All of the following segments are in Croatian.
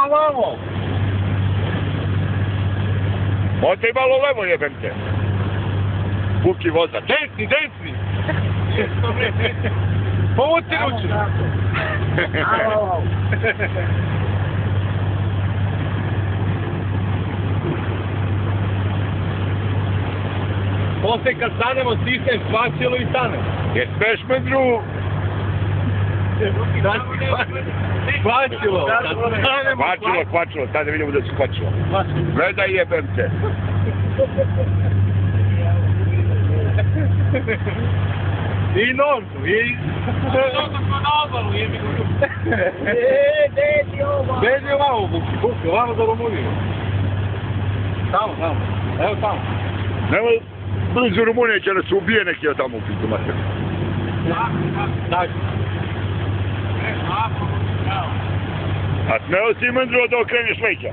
vamo. Možete i malo levo jebem te. Buki voza. Desni, desni. Povuci ruču. Posle kad stanemo stisnem skvačilo i stanemo. Je smeš me dru? Skvačilo. Kvačilo, sad da vidimo da su kvačilo. Gledaj jebem te. I novcu, i... Beži ovamo, Buki, ovamo za Rumuniju. Tamo. Evo tamo. Nemo blizu Rumunije će da se ubije neki od tamo u pitu mater. Tako. A smeo si mendro da okreneš leća.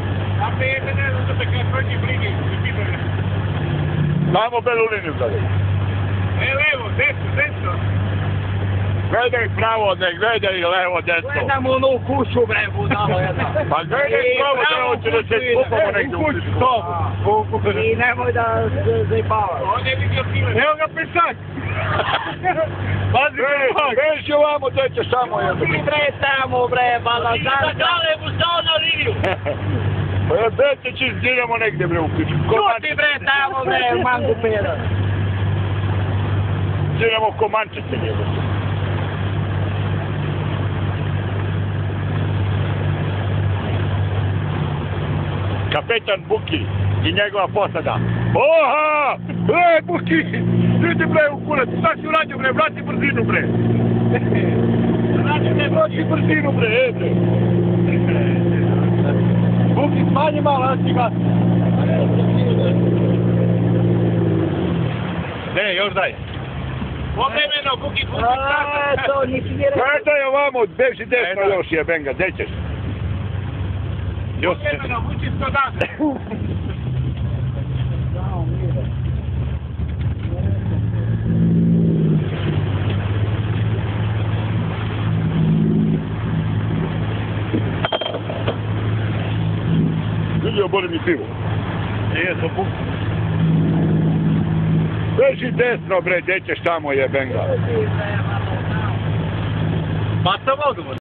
Tamo belu liniju gledaj. Levo, desno. Gledaj pravo, ne gledaj levo, desno. Gledam onu kuću, bre, budalo jedna. Pa gledaj pravo, treba će da se skupamo negdje u pitu. I nemoj da se zajbavaš. Evo ga pisak. Pazi pisak. Beži ovamo, to ćeš samo jebati. Ti bre tamo, bre, balazar. I da dale mu stao na liniju. Pa jebete će idemo negdje bre u pitu. Ti bre tamo, bre, mangu pera. Idemo komančice jebati. Kapetan Buki i njegova posada. Oha! Buki! Vidi bre u kurac, šta si uradio bre, vrati brzinu bre! Vrati brzinu bre, bre! Buki, smanji malo, ja si gas. Ne, još daj. Povremeno, Buki, to nisi mi rekao. Gledaj ovamo, beži desno još jeben ga, gdje ćeš? Povremeno, vuči 100 dana. Vidio, boli mi pivo. Nije to Buki. Beži desno bre, gdje ćeš tamo jeben ga. Baca vodu.